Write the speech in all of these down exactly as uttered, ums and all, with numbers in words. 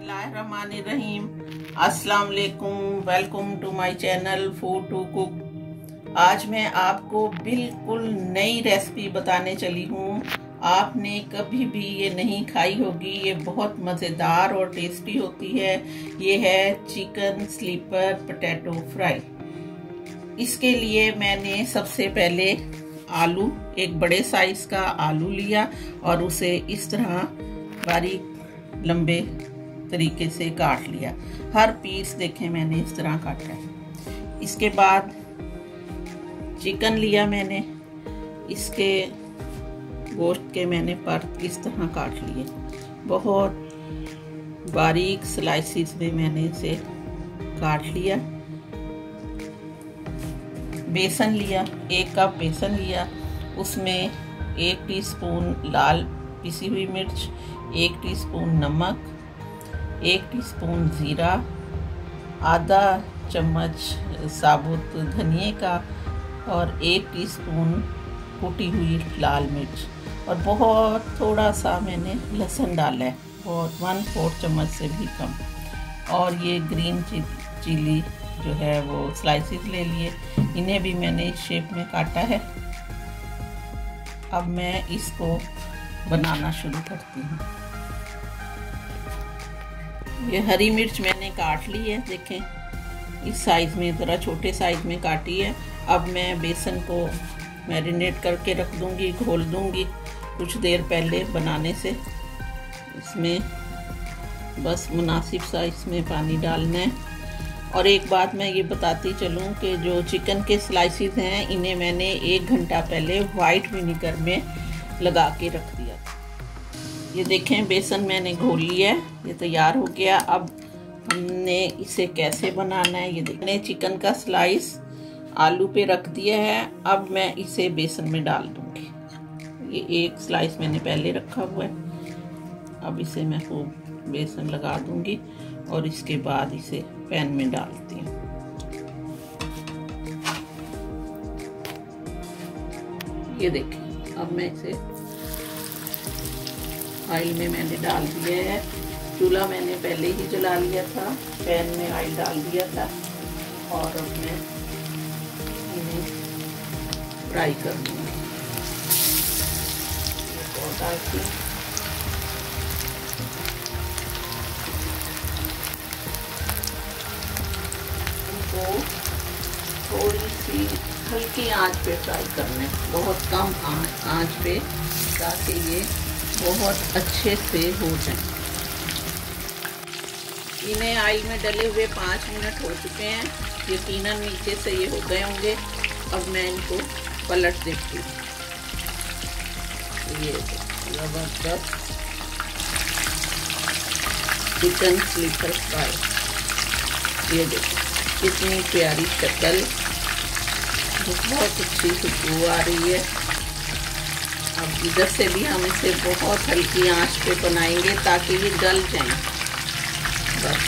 बिस्मिल्लाहिर्रहमानिर्रहीम। अस्सलाम वालेकुम, welcome to my channel food to cook. आज मैं आपको बिल्कुल नई रेसिपी बताने चली हूँ। आपने कभी भी ये नहीं खाई होगी। ये बहुत मज़ेदार और टेस्टी होती है। ये है चिकन स्लीपर पोटैटो फ्राई। इसके लिए मैंने सबसे पहले आलू, एक बड़े साइज का आलू लिया और उसे इस तरह बारीक लंबे तरीके से काट लिया। हर पीस देखें मैंने इस तरह काटा है। इसके बाद चिकन लिया मैंने, इसके गोश्त के मैंने पर इस तरह काट लिए। बहुत बारीक स्लाइसिस में मैंने इसे काट लिया। बेसन लिया, एक कप बेसन लिया, उसमें एक टीस्पून लाल पिसी हुई मिर्च, एक टीस्पून नमक, एक टीस्पून ज़ीरा, आधा चम्मच साबुत धनिए का और एक टीस्पून कुटी हुई लाल मिर्च और बहुत थोड़ा सा मैंने लहसुन डाला है, बहुत वन फोर्थ चम्मच से भी कम। और ये ग्रीन चिली जो है वो स्लाइसिस ले लिए, इन्हें भी मैंने इस शेप में काटा है। अब मैं इसको बनाना शुरू करती हूँ। ये हरी मिर्च मैंने काट ली है, देखें इस साइज़ में, ज़रा छोटे साइज़ में काटी है। अब मैं बेसन को मैरिनेट करके रख दूँगी, घोल दूँगी कुछ देर पहले बनाने से। इसमें बस मुनासिब सा इसमें पानी डालना है। और एक बात मैं ये बताती चलूँ कि जो चिकन के स्लाइसिस हैं इन्हें मैंने एक घंटा पहले वाइट विनीगर में लगा के रख दिया। ये देखें बेसन मैंने घोल लिया है, ये तैयार हो गया। अब हमने इसे कैसे बनाना है ये देखने। चिकन का स्लाइस आलू पे रख दिया है। अब मैं इसे बेसन में डाल दूंगी। ये एक स्लाइस मैंने पहले रखा हुआ है। अब इसे मैं खूब बेसन लगा दूंगी और इसके बाद इसे पैन में डालती हूँ। ये देखिए अब मैं इसे ऑयल में मैंने डाल दिया है। चूल्हा मैंने पहले ही जला लिया था, पैन में ऑयल डाल दिया था और अब मैं इन्हें फ्राई कर दूँगी। और डालती हूँ इनको थोड़ी सी हल्की आंच पे फ्राई करना है, बहुत कम आंच पे, ताकि ये बहुत अच्छे से हो जाए। इन्हें ऑयल में डले हुए पाँच मिनट हो चुके हैं, यकीनन नीचे से ये हो गए होंगे। अब मैं इनको पलट देती हूँ। ये जबरदस्त चिकन स्लीपर फ्राई। ये देखो कितनी प्यारी शक्ल, बहुत अच्छी खुशबू आ रही है। अब इधर से भी हम इसे बहुत हल्की आंच पे बनाएंगे ताकि ये गल जाए। बस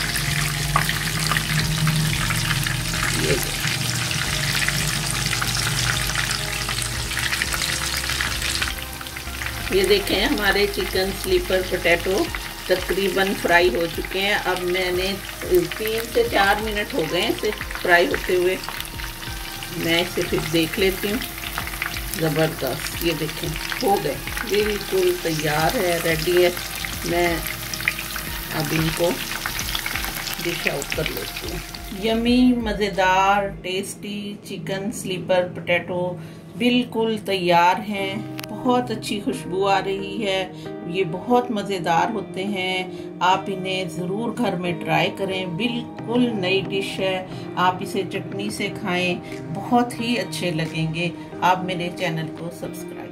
ये ये देखें हमारे चिकन स्लीपर पोटैटो तकरीबन फ्राई हो चुके हैं। अब मैंने तीन से चार मिनट हो गए इसे फ्राई होते हुए। मैं इसे फिर देख लेती हूँ। ज़बरदस्त, ये देखें हो गए, बिल्कुल तैयार है, रेडी है। मैं अब इनको डिश आउट कर लेती हूँ। यमी मज़ेदार टेस्टी चिकन स्लीपर पोटैटो बिल्कुल तैयार हैं। बहुत अच्छी खुशबू आ रही है। ये बहुत मज़ेदार होते हैं। आप इन्हें ज़रूर घर में ट्राई करें। बिल्कुल नई डिश है। आप इसे चटनी से खाएं, बहुत ही अच्छे लगेंगे। आप मेरे चैनल को सब्सक्राइब